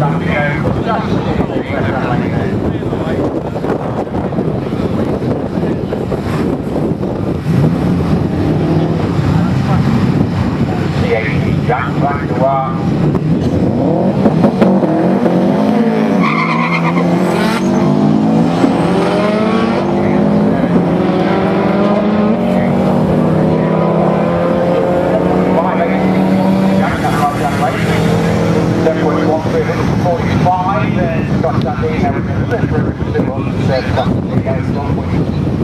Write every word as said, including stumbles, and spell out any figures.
Jack back to one. forty-five, then got that in there with the two hundred, two hundred,